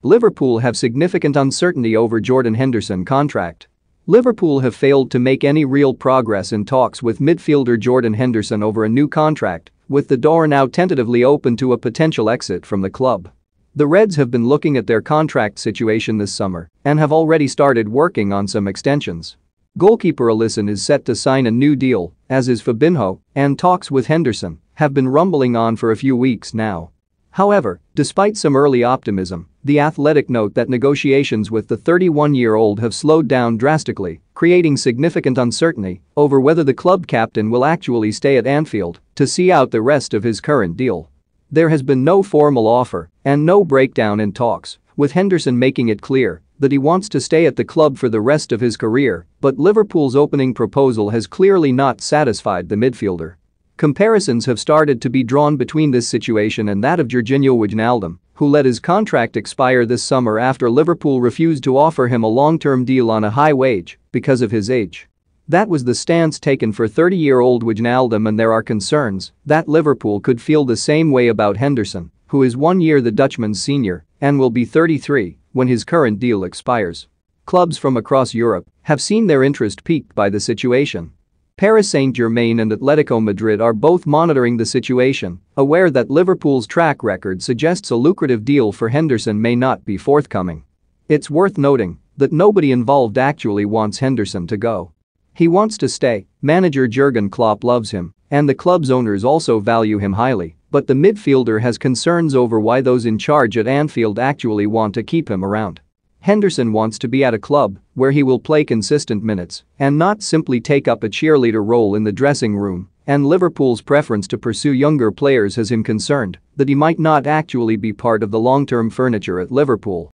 Liverpool have significant uncertainty over Jordan Henderson contract. Liverpool have failed to make any real progress in talks with midfielder Jordan Henderson over a new contract, with the door now tentatively open to a potential exit from the club. The Reds have been looking at their contract situation this summer and have already started working on some extensions. Goalkeeper Alisson is set to sign a new deal, as is Fabinho, and talks with Henderson have been rumbling on for a few weeks now. However, despite some early optimism, The Athletic note that negotiations with the 31-year-old have slowed down drastically, creating significant uncertainty over whether the club captain will actually stay at Anfield to see out the rest of his current deal. There has been no formal offer and no breakdown in talks, with Henderson making it clear that he wants to stay at the club for the rest of his career, but Liverpool's opening proposal has clearly not satisfied the midfielder. Comparisons have started to be drawn between this situation and that of Georginio Wijnaldum, who let his contract expire this summer after Liverpool refused to offer him a long-term deal on a high wage because of his age. That was the stance taken for 30-year-old Wijnaldum, and there are concerns that Liverpool could feel the same way about Henderson, who is 1 year the Dutchman's senior and will be 33 when his current deal expires. Clubs from across Europe have seen their interest piqued by the situation. Paris Saint-Germain and Atletico Madrid are both monitoring the situation, aware that Liverpool's track record suggests a lucrative deal for Henderson may not be forthcoming. It's worth noting that nobody involved actually wants Henderson to go. He wants to stay, manager Jurgen Klopp loves him, and the club's owners also value him highly, but the midfielder has concerns over why those in charge at Anfield actually want to keep him around. Henderson wants to be at a club where he will play consistent minutes and not simply take up a cheerleader role in the dressing room, and Liverpool's preference to pursue younger players has him concerned that he might not actually be part of the long-term furniture at Liverpool.